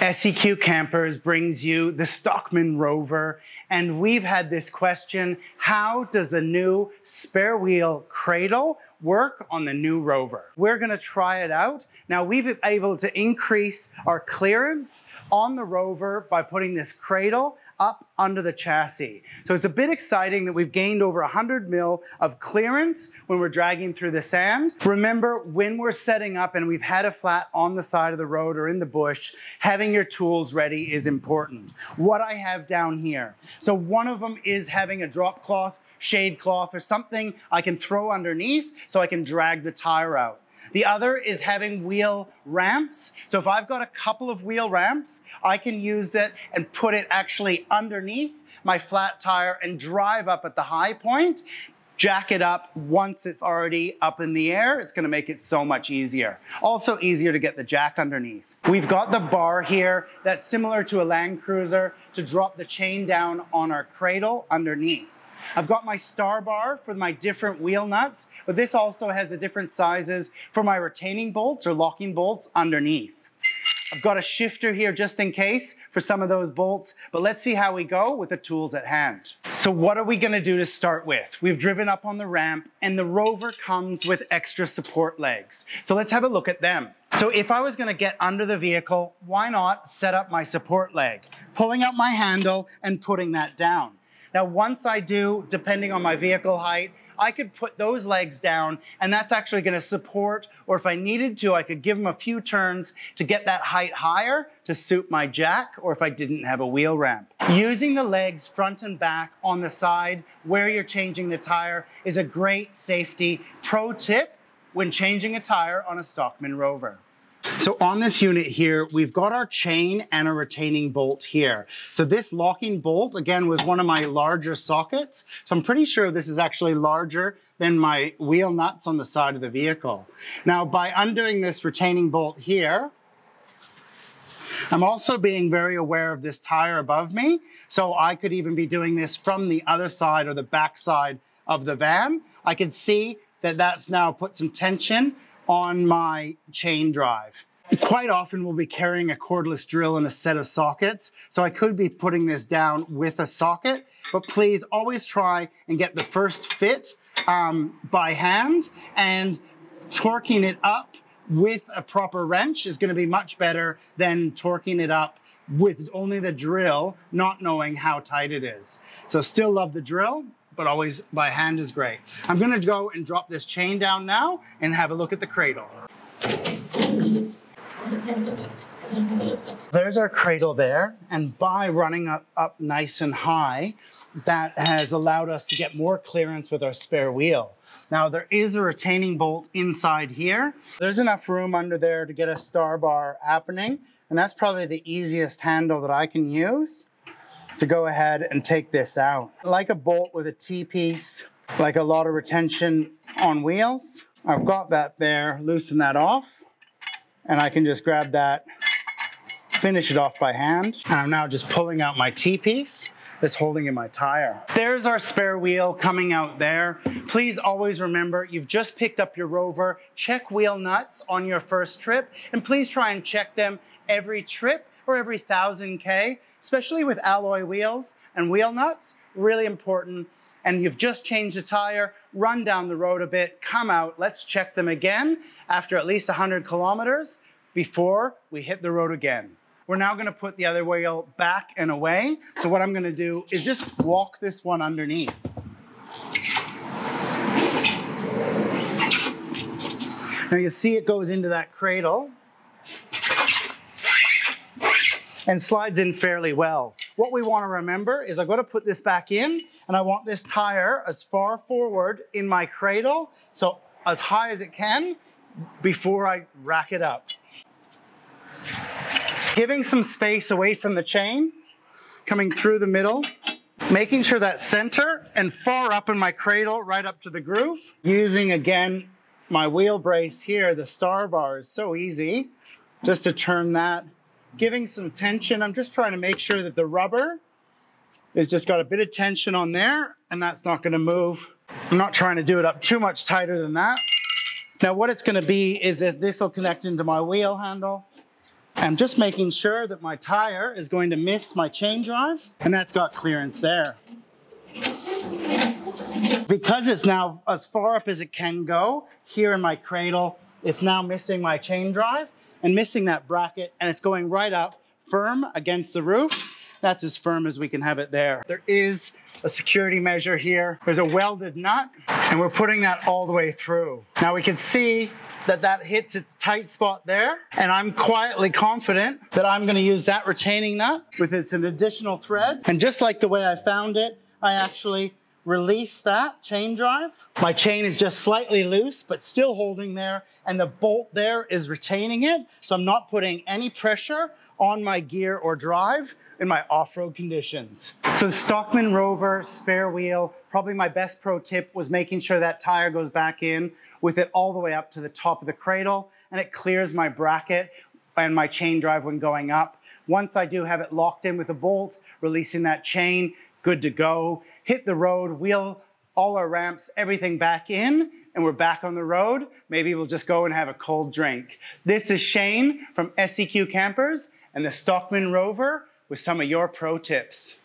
SEQ Campers brings you the Stockman Rover, and we've had this question: how does the new spare wheel Cradle work on the new Rover? We're gonna try it out. Now, we've been able to increase our clearance on the Rover by putting this Cradle up under the chassis. So it's a bit exciting that we've gained over 100 mil of clearance when we're dragging through the sand. Remember, when we're setting up and we've had a flat on the side of the road or in the bush, having your tools ready is important. What I have down here. So one of them is having a drop cloth, shade cloth, or something I can throw underneath so I can drag the tire out. The other is having wheel ramps. So if I've got a couple of wheel ramps, I can use that and put it actually underneath my flat tire and drive up at the high point, jack it up once it's already up in the air. It's gonna make it so much easier. Also easier to get the jack underneath. We've got the bar here that's similar to a Land Cruiser to drop the chain down on our Cradle underneath. I've got my star bar for my different wheel nuts, but this also has the different sizes for my retaining bolts or locking bolts underneath. I've got a shifter here just in case for some of those bolts, but let's see how we go with the tools at hand. So what are we gonna do to start with? We've driven up on the ramp and the Rover comes with extra support legs. So let's have a look at them. So if I was gonna get under the vehicle, why not set up my support leg? Pulling out my handle and putting that down. Now, once I do, depending on my vehicle height, I could put those legs down and that's actually gonna support, or if I needed to, I could give them a few turns to get that height higher to suit my jack, or if I didn't have a wheel ramp. Using the legs front and back on the side where you're changing the tire is a great safety pro tip when changing a tire on a Stockman Rover. So on this unit here, we've got our chain and a retaining bolt here. So this locking bolt, again, was one of my larger sockets. So I'm pretty sure this is actually larger than my wheel nuts on the side of the vehicle. Now, by undoing this retaining bolt here, I'm also being very aware of this tire above me. So I could even be doing this from the other side or the back side of the van. I can see that that's now put some tension on my chain drive. Quite often we'll be carrying a cordless drill and a set of sockets, so I could be putting this down with a socket, but please always try and get the first fit by hand, and torquing it up with a proper wrench is gonna be much better than torquing it up with only the drill, not knowing how tight it is. So still love the drill, but always by hand is great. I'm gonna go and drop this chain down now and have a look at the Cradle. There's our Cradle there, and by running up nice and high, that has allowed us to get more clearance with our spare wheel. Now, there is a retaining bolt inside here. There's enough room under there to get a star bar happening, and that's probably the easiest handle that I can use to go ahead and take this out. Like a bolt with a T-piece, like a lot of retention on wheels. I've got that there, loosen that off, and I can just grab that, finish it off by hand. And I'm now just pulling out my T-piece that's holding in my tire. There's our spare wheel coming out there. Please always remember, you've just picked up your Rover. Check wheel nuts on your first trip, and please try and check them every trip or every 1,000 K, especially with alloy wheels and wheel nuts, really important. And you've just changed the tire, run down the road a bit, come out, let's check them again after at least 100 kilometers before we hit the road again. We're now gonna put the other wheel back and away. So what I'm gonna do is just walk this one underneath. Now you see it goes into that Cradle and slides in fairly well. What we want to remember is I've got to put this back in, and I want this tire as far forward in my Cradle, so as high as it can before I rack it up. Giving some space away from the chain, coming through the middle, making sure that center and far up in my Cradle, right up to the groove. Using, again, my wheel brace here, the star bar is so easy, just to turn that. Giving some tension. I'm just trying to make sure that the rubber is just got a bit of tension on there, and that's not going to move. I'm not trying to do it up too much tighter than that. Now what it's going to be is that this will connect into my wheel handle. I'm just making sure that my tire is going to miss my chain drive, and that's got clearance there. Because it's now as far up as it can go here in my cradle, it's now missing my chain drive and missing that bracket, and it's going right up firm against the roof. That's as firm as we can have it there. There is a security measure here. There's a welded nut, and we're putting that all the way through. Now we can see that hits its tight spot there, and I'm quietly confident that I'm gonna use that retaining nut with its an additional thread. And just like the way I found it, I actually release that chain drive. My chain is just slightly loose, but still holding there, and the bolt there is retaining it, so I'm not putting any pressure on my gear or drive in my off-road conditions. So the Stockman Rover spare wheel, probably my best pro tip was making sure that tire goes back in with it all the way up to the top of the cradle, and it clears my bracket and my chain drive when going up. Once I do have it locked in with a bolt, releasing that chain, good to go. Hit the road, wheel all our ramps, everything back in, and we're back on the road. Maybe we'll just go and have a cold drink. This is Shane from SEQ Campers and the Stockman Rover with some of your pro tips.